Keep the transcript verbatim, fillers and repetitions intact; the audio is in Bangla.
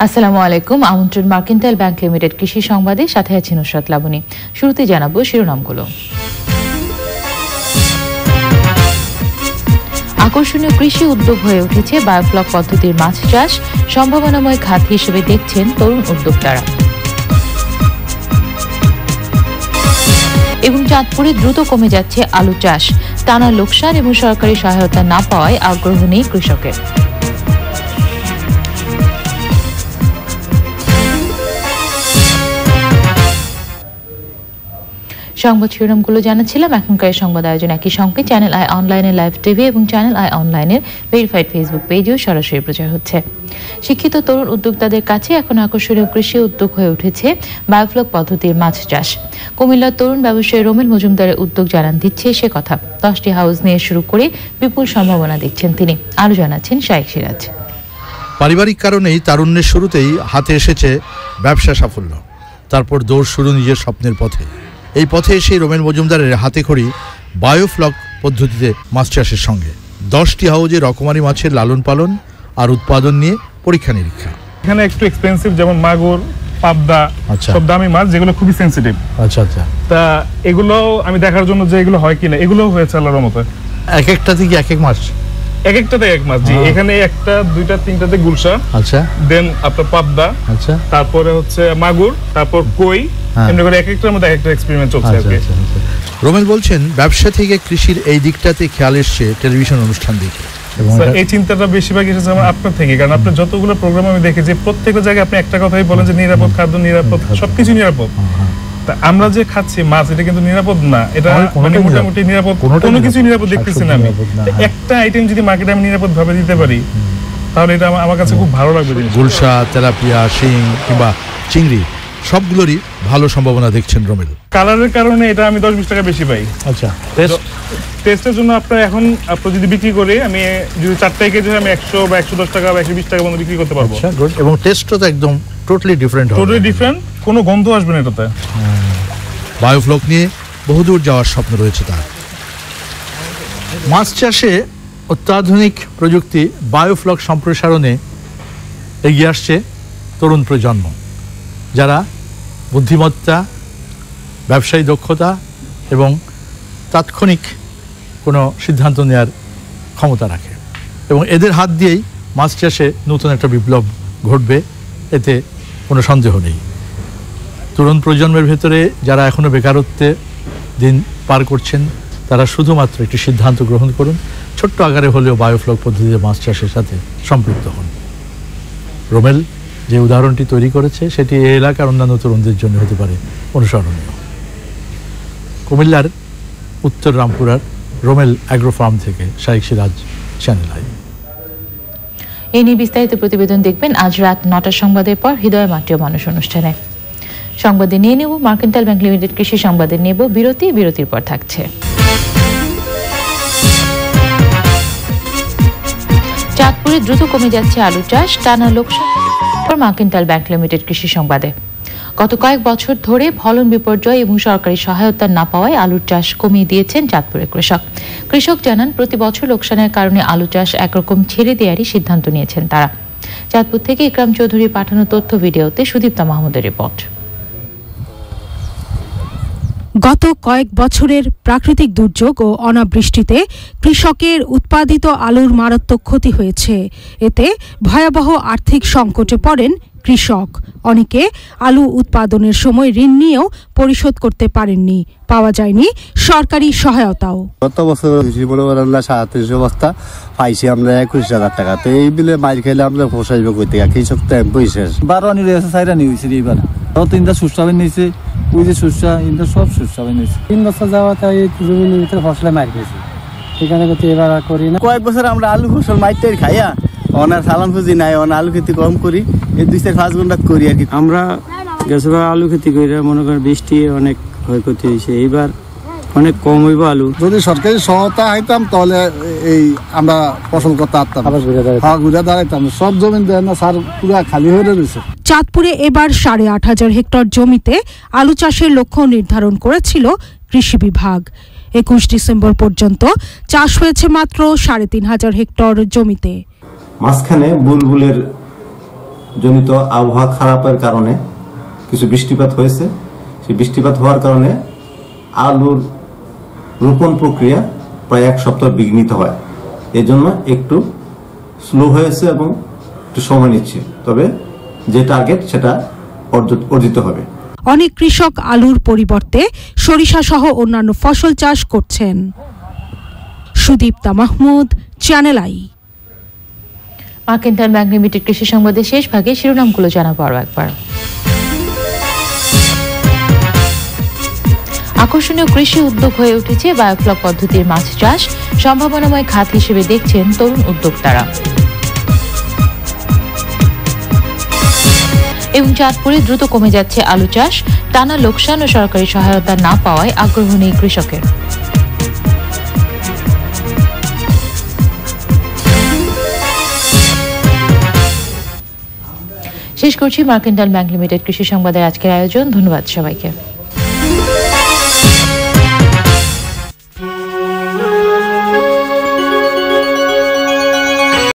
আসসালামু আলাইকুম। আমন্ত্রণ মার্কেন্টাইল ব্যাংক লিমিটেড কৃষি সংবাদে, সাথে আছি নুসরাত লাবনী। শুরুতে জানাবো শিরোনামগুলো। আকর্ষণীয় কৃষি উদ্যোগ হয়ে উঠেছে বায়োফ্লক পদ্ধতির মাছ চাষ, সম্ভাবনাময় খাত হিসেবে দেখছেন তরুণ উদ্যোক্তারা। এবং চাঁদপুরে দ্রুত কমে যাচ্ছে আলু চাষ, টানা লোকসান এবং সরকারি সহায়তা না পাওয়ায় আগ্রহ নেই কৃষকের। সংবাদ শিরোনামগুলো জানাচ্ছিলাম। এখনকার সংবাদ আয়োজন একই সঙ্গে চ্যানেল আই অনলাইনের লাইভ টিভি এবং চ্যানেল আই অনলাইনের ভেরিফাইড ফেসবুক পেজেও সরাসরি প্রচার হচ্ছে। শিক্ষিত তরুণ উদ্যোক্তাদের কাছে এখন আকর্ষণীয় কৃষি উদ্যোগ হয়ে উঠেছে বায়োফ্লক পদ্ধতির মাছ চাষ। কুমিল্লার তরুণ ব্যবসায়ী রোমেল মজুমদারের উদ্যোগ জানান দিচ্ছে সে কথা। দশটি হাউস নিয়ে শুরু করে বিপুল সম্ভাবনা দেখছেন তিনি। আরও জানাচ্ছেন শাইখ সিরাজ। পারিবারিক কারণেই তারুণ্যের শুরুতেই হাতে এসেছে ব্যবসা সাফল্য, তারপর দৌড় শুরু নিজের স্বপ্নের পথে। এই পথে এসে রোমেল মজুমদারের হাতে খড়ি বায়োফ্লক পদ্ধতিতে মাছ চাষের সঙ্গে। দশটি হাউজে রকমারি মাছের লালন পালন আর উৎপাদন নিয়ে পরীক্ষা নিরীক্ষা। এখানে একটু এক্সপেন্সিভ, যেমন মাগুর, পাবদা, সব দামি মাছ যেগুলো খুবই সেন্সিটিভ। আচ্ছা আচ্ছা তা এগুলো আমি দেখার জন্য যে এগুলো হয় কিনা, এগুলো হয়েছে আল্লাহর রহমতে। এক একটা থেকে এক এক মাছ, এক একটাতে এক মাছ। জি, এখানে একটা দুইটা তিনটাতে গুলশা, আচ্ছা, দেন আপনার পাবদা, আচ্ছা, তারপরে হচ্ছে মাগুর, তারপর কই, এমনি করে এক একটার মধ্যে এক একটা এক্সপেরিমেন্ট চলছে আর কি। রোমেল বলছেন ব্যবসা থেকে কৃষির এই দিকটাতে খেয়াল এসছে টেলিভিশন অনুষ্ঠান দেখে। এই চিন্তাটা বেশিরভাগ এসেছে আমার আপনার থেকে, কারণ আপনার যতগুলো প্রোগ্রাম আমি দেখেছি প্রত্যেকটা জায়গায় আপনি একটা কথাই বলেন যে নিরাপদ খাদ্য, নিরাপদ সবকিছু নিরাপদ। তা আমরা যে খাচ্ছি মাছ, এটা কিন্তু নিরাপদ না। এটা মানে মোটামুটি নিরাপদ, কোনো কিছু নিরাপদ দেখতেছি না আমি। একটা আইটেম যদি মার্কেটে আমি নিরাপদ ভাবে দিতে পারি তাহলে এটা আমার কাছে খুব ভালো লাগবে। গুলশা, তেলাপিয়া, শিং কিংবা চিংড়ি সবগুলোরই ভালো সম্ভাবনা দেখছেন রোমেল। কালারের কারণে এটা আমি দশ বিশ টাকা বেশি পাই। আচ্ছা, টেস্টের জন্য আপনার এখন আপনার যদি বিক্রি করে আমি যদি চারটায় কেজি হয় আমি একশো বা একশো দশ টাকা বা একশো বিশ টাকা মতো বিক্রি করতে পারবো। এবং টেস্টও তো একদম টোটালি ডিফারেন্ট, টোটালি ডিফারেন্ট, কোনো গন্ধ আসবে না এটাতে। বায়োফ্লক নিয়ে বহুদূর যাওয়ার স্বপ্ন রয়েছে তার। মাছ চাষে অত্যাধুনিক প্রযুক্তি বায়োফ্লক সম্প্রসারণে এগিয়ে আসছে তরুণ প্রজন্ম, যারা বুদ্ধিমত্তা, ব্যবসায়ী দক্ষতা এবং তাৎক্ষণিক কোনো সিদ্ধান্ত নেওয়ার ক্ষমতা রাখে। এবং এদের হাত দিয়েই মাছ চাষে নতুন একটা বিপ্লব ঘটবে, এতে কোনো সন্দেহ নেই। তরুণ প্রজন্মের ভেতরে যারা এখনও বেকারত্বে দিন পার করছেন তারা শুধুমাত্র একটি সিদ্ধান্ত গ্রহণ করুন, ছোট্ট আকারে হলেও বায়োফ্লক পদ্ধতিতে মাছ চাষের সাথে সম্পৃক্ত হন। রোমেল যে উদাহরণটি তৈরি করেছে সেটি এই এলাকার অন্যান্য তরুণদের জন্য হতে পারে অনুসরণীয়। কুমিল্লার উত্তর রামপুরার রোমেল অ্যাগ্রো ফার্ম থেকে শাইখ সিরাজ, চ্যানেল আই। এই নিয়ে বিস্তারিত প্রতিবেদন দেখবেন আজ রাত নটার সংবাদের পর হৃদয় মাটিও মানুষ অনুষ্ঠানে। সংবাদে নিয়ে নেব মার্কেন্টাইল ব্যাংক লিমিটেড কৃষি সংবাদে নেব বিরতি, বিরতির পর থাকছে চাঁদপুরে দ্রুত কমে যাচ্ছে আলু চাষ, টানা লোকসান মার্কেন্টাইল ব্যাংক লিমিটেড কৃষি সংবাদে। গত কয়েক বছর ধরে ফলন বিপর্যয় এবং সরকারি সহায়তা না পাওয়ায় আলুর চাষ কমিয়ে দিয়েছেন চাঁদপুরের কৃষক। কৃষক জানান প্রতি বছর লোকসানের কারণে আলু চাষ একরকম ছেড়ে দেওয়ারই সিদ্ধান্ত নিয়েছেন তারা। চাঁদপুর থেকে ইকরাম চৌধুরী পাঠানো তথ্য ভিডিওতে সুদীপ্তা মাহমুদের রিপোর্ট। গত কয়েক বছরের প্রাকৃতিক দুর্যোগ ও অনাবৃষ্টিতে কৃষকের উৎপাদিত আলুর মারাত্মক ক্ষতি হয়েছে। এতে ভয়াবহ আর্থিক সংকটে পড়েন কৃষক। অনেকে আলু উৎপাদনের সময় ঋণ নিয়েও পরিশোধ করতে পারেননি, পাওয়া যায়নি সরকারি সহায়তাও। গত বছর সাঁত্রিশ বস্তা পাইছি আমরা একুশ হাজার টাকা। তো এই বিলে মাইর খেলে আমরা পোষাইব কই থেকে, কৃষক তো এমপি শেষ। বারো আনি রয়েছে, চাইরা নিয়েছি এইবার তিনটা সুস্বাবে নিয়েছে, ওই যে সুস্বা ইন্দা সব সুস্বাবে নিয়েছে। তিন বছর যাওয়া তাই জমির ভিতরে ফসলে মার খেয়েছি, সেখানে করতে এবার আর করি না। কয়েক বছর আমরা আলু ফসল মাইতে খাইয়া ওনার সালান ফুজি নাই, ওনার আলু খেতে কম করি, এই দুই চার পাঁচ ঘন্টা করি আর কি। আমরা গেছবার আলু খেতে করি, মনে করেন বৃষ্টি অনেক ক্ষয়ক্ষতি হয়েছে, এইবার অনেক কম হইব আলু। যদি সরকারি সহায়তা হইতাম তাহলে এই আমরা ফসল করতে পারতাম, ঘুরে দাঁড়াইতাম। সব জমি দেয় না স্যার, পুরা খালি হয়ে রয়েছে। চাঁদপুরে এবার সাড়ে আট হাজার হেক্টর জমিতে আলু চাষের লক্ষ্য নির্ধারণ করেছিল কৃষি বিভাগ। একুশ ডিসেম্বর পর্যন্ত চাষ হয়েছে মাত্র সাড়ে তিন হাজার হেক্টর জমিতে। মাঝখানে বুলবুলের জনিত আবহাওয়া খারাপের কারণে কিছু বৃষ্টিপাত হয়েছে। সেই বৃষ্টিপাত হওয়ার কারণে আলুর রোপণ প্রক্রিয়া প্রায় এক সপ্তাহ বিঘ্নিত হয়। এই জন্য একটু স্লো হয়েছে এবং একটু সময় নিচ্ছে, তবে যে টার্গেট সেটা অর্জিত হবে। অনেক কৃষক আলুর পরিবর্তে সরিষা সহ অন্যান্য ফসল চাষ করছেন। Sudipta Mahmud, Channel i. Mercantile Bank Limited কৃষি সংবাদের শেষ ভাগে শিরোনামগুলো জানাবো আরও একবার। আকর্ষণীয় কৃষি উদ্যোগ হয়ে উঠেছে বায়োফ্লক পদ্ধতির মাছ চাষ, সম্ভাবনাময় খাত হিসেবে দেখছেন তরুণ উদ্যোক্তারা। এবং চাঁদপুরে দ্রুত কমে যাচ্ছে আলু চাষ, টানা লোকসান ও সরকারি সহায়তা না পাওয়ায় আগ্রহ নেই কৃষকের। শেষ করছি মার্কেন্টাইল ব্যাংক লিমিটেড কৃষি সংবাদের আজকের আয়োজন। ধন্যবাদ সবাইকে।